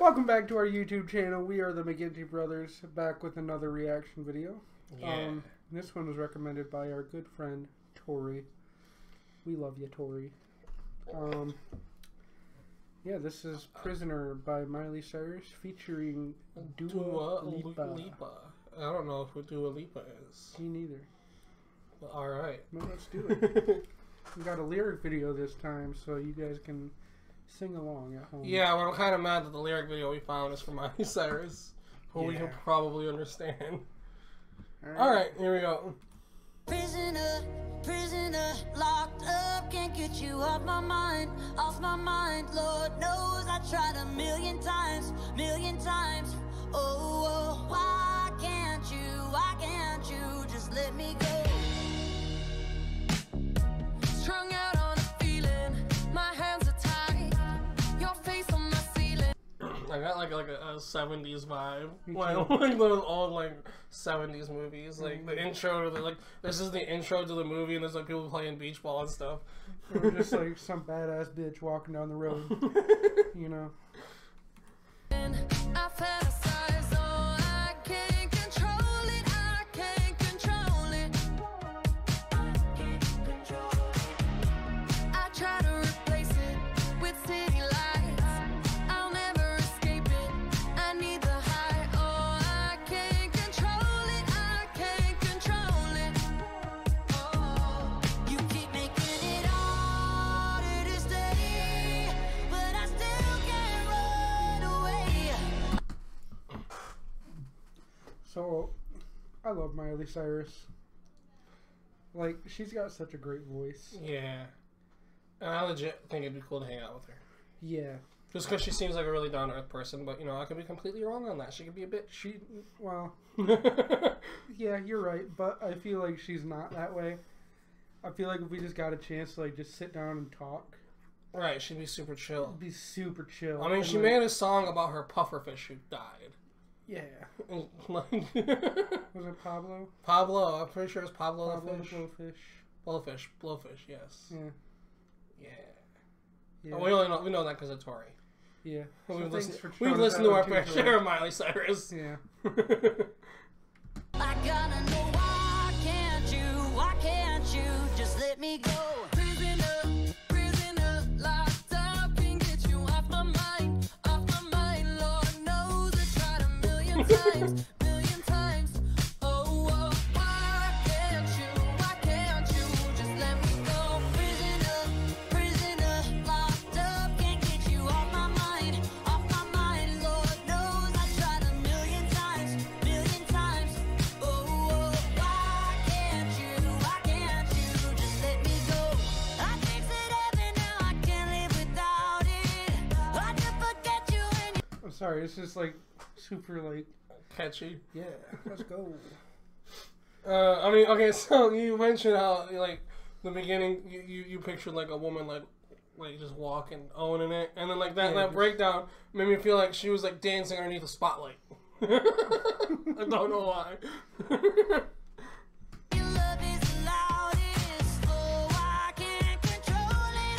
Welcome back to our YouTube channel. We are the McGinty brothers, back with another reaction video. Yeah. This one was recommended by our good friend Tori. We love you, Tori. Yeah, this is "Prisoner" by Miley Cyrus featuring Dua Lipa. I don't know who Dua Lipa is. Me neither. Well, all right. Well, let's do it. We got a lyric video this time, so you guys can sing along at home. Yeah, well, I'm kind of mad that the lyric video we found is from Miley Cyrus, who we can probably understand. All right, here we go. Prisoner, prisoner, locked up, can't get you off my mind, Lord knows I tried a million times, oh, why can't you just let me go? Strung out on a feeling, my hands are tied, your face on my ceiling. I got like a 70s vibe, like those old like 70s movies, like the intro to the this is the intro to the movie, and there's like people playing beach ball and stuff. Or just like some badass bitch walking down the road, you know. I fantasize, oh, I can't control it, I can't control it. I try to replace it with city lights, I'll never escape it, I need the high, oh, I can't control it, I can't control it. Oh, you keep making it harder to stay, but I still can't run away. So, I love Miley Cyrus. Like, she's got such a great voice. Yeah, and I legit think it'd be cool to hang out with her. Yeah. Just because she seems like a really down-to-earth person, but, you know, I could be completely wrong on that. She could be a bitch. Well, yeah, you're right, but I feel like she's not that way. I feel like if we just got a chance to, like, just sit down and talk. Right, she'd be super chill. It'd be super chill. I mean, she made a song about her pufferfish who died. Yeah. Was it Pablo? Pablo, I'm pretty sure it's Pablo Pablo the fish. Blowfish. Blowfish, yes. Yeah. Yeah. Oh, we know that because of Tori. Yeah. We've So listened to our fair share of Miley Cyrus. Yeah. I gotta know why can't you just let me go? Prisoner, prisoner, locked up, can't get you off my mind, Lord knows I tried a million times, oh, why can't you just let me go? Prisoner, locked up, can't get you off my mind, Lord knows I tried a million times, oh, why can't you just let me go? I fix it heaven now, I can't live without it, I can forget you and you. I'm sorry, it's just like super like Catchy. yeah. Let's go. I mean, okay, so you mentioned how, like, the beginning, you pictured, like, a woman, like just walking, owning it, and then, like, that breakdown made me feel like she was, like, dancing underneath a spotlight. I don't know why. Your love is the loudest, oh, I can't control it,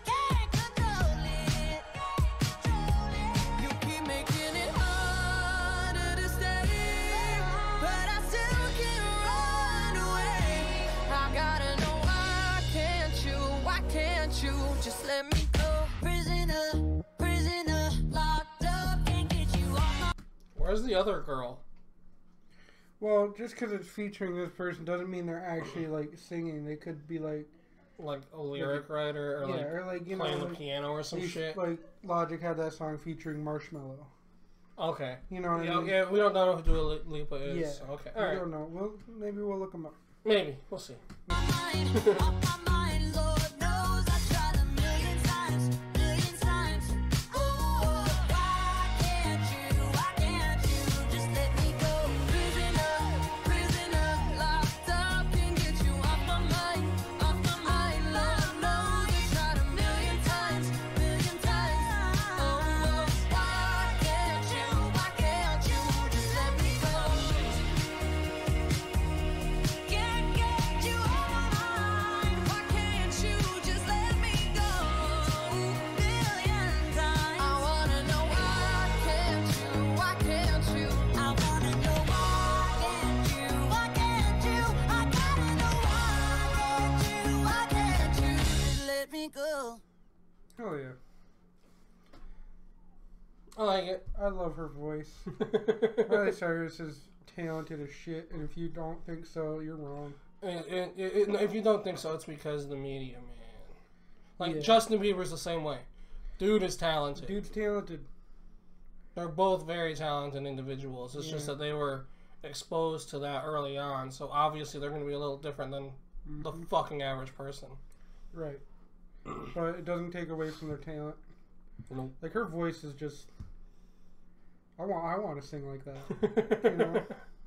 You keep making it harder to stay, but I still can't run away. I gotta know why can't you just let me go? Prisoner, locked up, can't get you off my. Where's the other girl? Well, just because it's featuring this person doesn't mean they're actually like singing. They could be like A lyric writer, or you playing know, the piano or some shit. Like Logic had that song featuring Marshmello. Okay. You know what I mean? Yeah, we don't know who Dua Lipa is. Yeah. Okay. I All right. don't know. Maybe we'll look them up. Maybe. We'll see. Off my mind, Lord knows I tried a million times, oh, why can't you just let me go? Prisoner, locked up, can't get you off my mind, Lord knows I tried a million times, oh, why can't you just let me go? Can't get you off my mind. Hell yeah. I like it. I love her voice. Miley Cyrus is talented as shit, and if you don't think so, you're wrong. If you don't think so, it's because of the media, man. Like, Yeah. Justin Bieber's the same way. Dude is talented. Dude's talented. They're both very talented individuals. It's just Yeah. that they were exposed to that early on, so obviously they're going to be a little different than the fucking average person. Right. But it doesn't take away from their talent. Nope. Like, her voice is just... I want to sing like that. You know?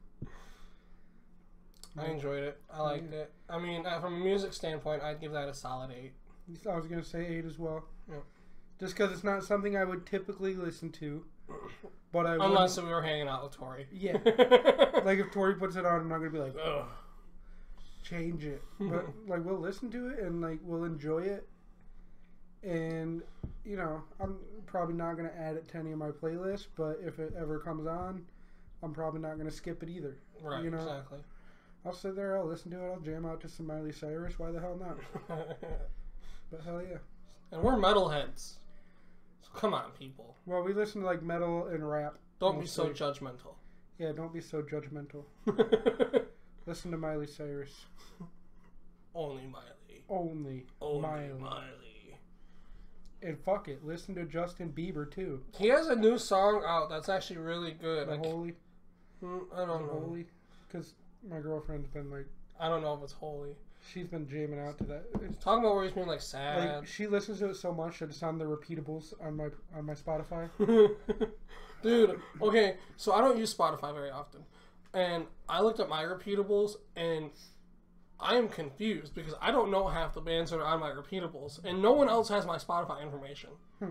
I enjoyed it. I liked it. I mean, from a music standpoint, I'd give that a solid 8. I was going to say 8 as well. Yep. Just because it's not something I would typically listen to. But I would. Unless we were hanging out with Tori. Yeah. Like, if Tori puts it on, I'm not going to be like, ugh, change it. But, like, we'll listen to it and, like, we'll enjoy it. And, you know, I'm probably not going to add it to any of my playlists, but if it ever comes on, I'm probably not going to skip it either. Right, you know? exactly. I'll sit there, I'll listen to it, I'll jam out to some Miley Cyrus. Why the hell not? But hell yeah. And we're metalheads. So come on, people. Well, we listen to, like, metal and rap. Don't be so mostly. judgmental. Yeah, don't be so judgmental. Listen to Miley Cyrus. Only Miley. Only Miley. And fuck it, listen to Justin Bieber too. He has a new song out that's actually really good. The Holy. I don't know. Holy, because my girlfriend's been like, I don't know if it's holy. she's been jamming out to that. It's, Talking about where he's being like sad. like, she listens to it so much that it's on the repeatables on my Spotify. Dude, okay, so I don't use Spotify very often. And I looked at my repeatables and I am confused because I don't know half the bands that are on my repeatables, and no one else has my Spotify information.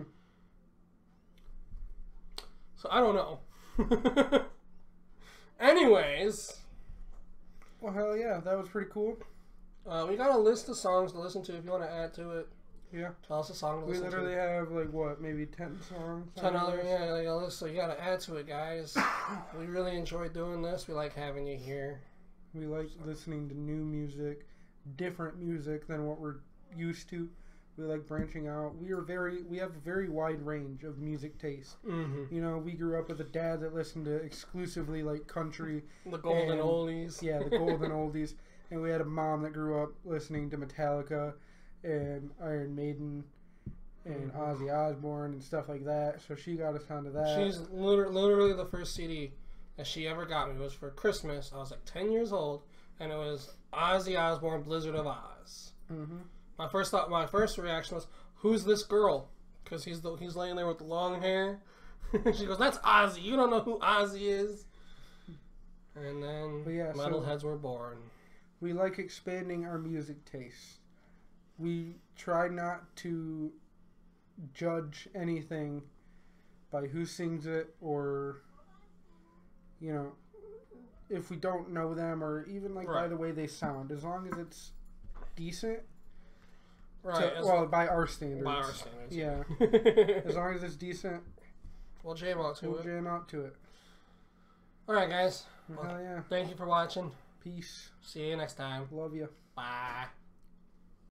So I don't know. Anyways. Well, hell yeah, that was pretty cool. We got a list of songs to listen to if you want to add to it. Yeah. Tell us a song to We listen to. literally have, like, what, maybe 10 songs? 10 other, yeah, like a list, so you got to add to it, guys. We really enjoy doing this. We like having you here. We like listening to new music, different music than what we're used to. We like branching out. We have a very wide range of music taste. Mm-hmm. You know, we grew up with a dad that listened to exclusively like country. The golden oldies. Yeah, the golden oldies. And we had a mom that grew up listening to Metallica and Iron Maiden and Ozzy Osbourne and stuff like that. So she got us onto that. She's literally the first CD that she ever got me was for Christmas. I was like 10 years old, and it was Ozzy Osbourne, Blizzard of Oz. Mm-hmm. My first reaction was, "Who's this girl?" Because he's laying there with the long hair. She goes, "That's Ozzy. You don't know who Ozzy is." And then metalheads were born. We like expanding our music tastes. We try not to judge anything by who sings it or, you know, if we don't know them or even like by the way they sound. As long as it's decent. Right. By our standards. By our standards. Yeah. As long as it's decent. We'll jam out to it. Alright, guys. Well, Hell yeah. Thank you for watching. Peace. See you next time. Love you. Bye.